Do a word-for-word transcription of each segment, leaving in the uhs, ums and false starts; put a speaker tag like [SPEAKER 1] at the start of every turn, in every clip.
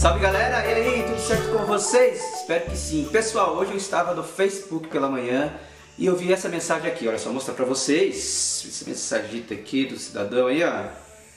[SPEAKER 1] Salve galera, e aí, tudo certo com vocês? Espero que sim. Pessoal, hoje eu estava no Facebook pela manhã e eu vi essa mensagem aqui, olha só, vou mostrar pra vocês. Essa mensagita aqui do cidadão aí, ó.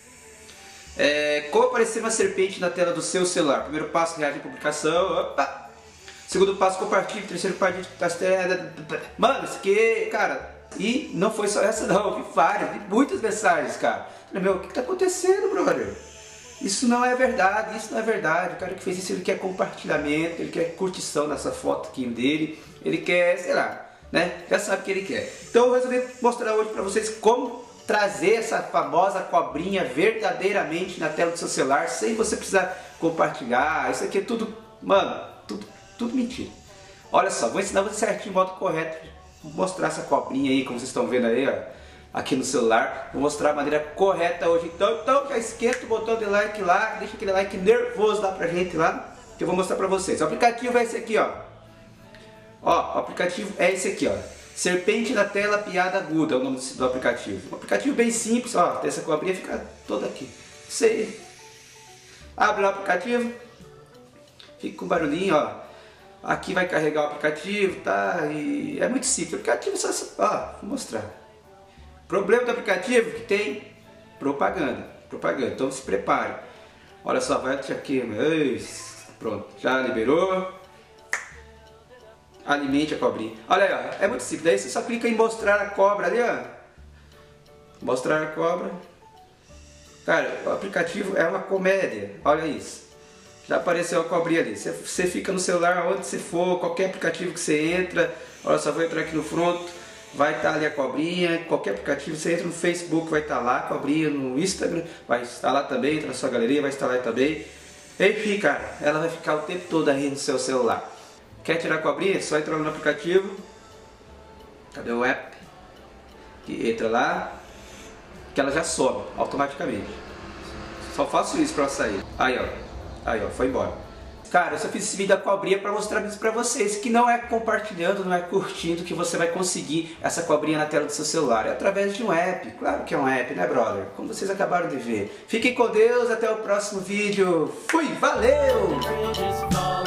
[SPEAKER 1] É, como aparecer uma serpente na tela do seu celular? Primeiro passo, reage à publicação. Opa! Segundo passo, compartilhe. Terceiro passo, mano, isso aqui, cara. E não foi só essa não, eu vi várias, vi muitas mensagens, cara. Meu, o que tá acontecendo, brother? Isso não é verdade, isso não é verdade. O cara que fez isso, ele quer compartilhamento, ele quer curtição nessa foto aqui dele, ele quer, sei lá, né? Já sabe o que ele quer. Então eu resolvi mostrar hoje pra vocês como trazer essa famosa cobrinha verdadeiramente na tela do seu celular, sem você precisar compartilhar. Isso aqui é tudo, mano, tudo, tudo mentira. Olha só, vou ensinar você certinho o modo correto, vou mostrar essa cobrinha aí, como vocês estão vendo aí, ó. Aqui no celular, vou mostrar a maneira correta hoje. Então, então já esquenta o botão de like lá, deixa aquele like nervoso lá pra gente lá, que eu vou mostrar pra vocês. O aplicativo é esse aqui, ó. Ó, o aplicativo é esse aqui, ó. Serpente na tela, piada aguda, é o nome do aplicativo. Um aplicativo bem simples, ó. Tem essa cobrinha, fica toda aqui. Isso aí. Abre o aplicativo, fica com barulhinho, ó. Aqui vai carregar o aplicativo, tá? E é muito simples. O aplicativo só, ó, vou mostrar. Problema do aplicativo que tem propaganda, propaganda, então se prepare. Olha só, vai aqui, pronto, já liberou. Alimente a cobrinha. Olha aí, ó, é muito simples, daí você só clica em mostrar a cobra ali, ó. Mostrar a cobra. Cara, o aplicativo é uma comédia, olha isso. Já apareceu a cobrinha ali, você, você fica no celular onde você for, qualquer aplicativo que você entra. Olha só, vou entrar aqui no front. Vai estar ali a cobrinha, qualquer aplicativo, você entra no Facebook, vai estar lá a cobrinha, no Instagram, vai estar lá também, entra na sua galeria, vai estar lá também. Enfim, cara, ela vai ficar o tempo todo aí no seu celular. Quer tirar a cobrinha? É só entrar no aplicativo. Cadê o app? Que entra lá, que ela já sobe automaticamente. Só faço isso para sair. Aí, ó. Aí, ó, foi embora. Cara, eu só fiz esse vídeo da cobrinha para mostrar isso para vocês, que não é compartilhando, não é curtindo que você vai conseguir essa cobrinha na tela do seu celular. É através de um app, claro que é um app, né, brother? Como vocês acabaram de ver. Fiquem com Deus, até o próximo vídeo. Fui, valeu!